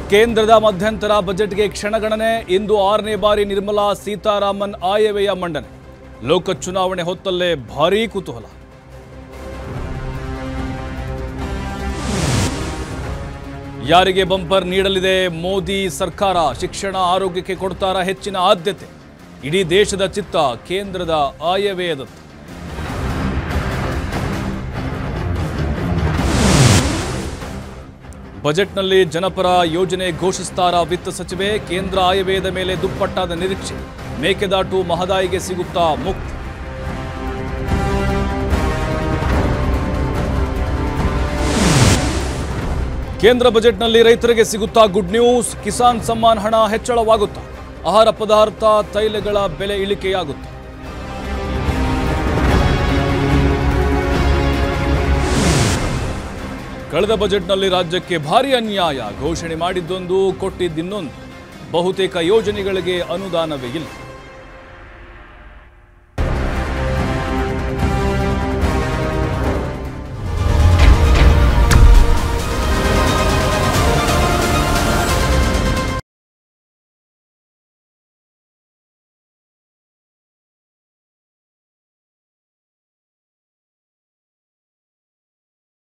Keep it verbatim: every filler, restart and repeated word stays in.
ಕೇಂದ್ರದ ಮಧ್ಯಂತರ ಬಜೆಟ್ಗೆ ಕ್ಷಣಗಣನೆ. ಇಂದು ಆರನೇ ಬಾರಿ ನಿರ್ಮಲಾ ಸೀತಾರಾಮನ್ ಆಯವ್ಯಯ ಮಂಡನೆ. ಲೋಕ ಚುನಾವಣೆ ಹೊತ್ತಲ್ಲೇ ಭಾರೀ ಕುತೂಹಲ. ಯಾರಿಗೆ ಬಂಪರ್ ನೀಡಲಿದೆ ಮೋದಿ ಸರ್ಕಾರ? ಶಿಕ್ಷಣ ಆರೋಗ್ಯಕ್ಕೆ ಕೊಡ್ತಾರಾ ಹೆಚ್ಚಿನ ಆದ್ಯತೆ? ಇಡೀ ದೇಶದ ಚಿತ್ತ ಕೇಂದ್ರದ ಆಯವ್ಯಯದತ್ತ. ಬಜೆಟ್ನಲ್ಲಿ ಜನಪರ ಯೋಜನೆ ಘೋಷಿಸ್ತಾರಾ ವಿತ್ತ ಸಚಿವೆ? ಕೇಂದ್ರ ಆಯವ್ಯಯದ ಮೇಲೆ ದುಪ್ಪಟ್ಟಾದ ನಿರೀಕ್ಷೆ. ಮೇಕೆದಾಟು ಮಹದಾಯಿಗೆ ಸಿಗುತ್ತಾ ಮುಕ್ತಿ? ಕೇಂದ್ರ ಬಜೆಟ್ನಲ್ಲಿ ರೈತರಿಗೆ ಸಿಗುತ್ತಾ ಗುಡ್ ನ್ಯೂಸ್. ಕಿಸಾನ್ ಸಮ್ಮಾನ್ ಹಣ ಹೆಚ್ಚಳವಾಗುತ್ತಾ? ಆಹಾರ ಪದಾರ್ಥ ತೈಲಗಳ ಬೆಲೆ ಇಳಿಕೆಯಾಗುತ್ತಾ? ಕಳೆದ ಬಜೆಟ್ನಲ್ಲಿ ರಾಜ್ಯಕ್ಕೆ ಭಾರಿ ಅನ್ಯಾಯ. ಘೋಷಣೆ ಮಾಡಿದ್ದೊಂದು, ಕೊಟ್ಟಿದ್ದಿನ್ನೊಂದು. ಬಹುತೇಕ ಯೋಜನೆಗಳಿಗೆ ಅನುದಾನವೇ ಇಲ್ಲ.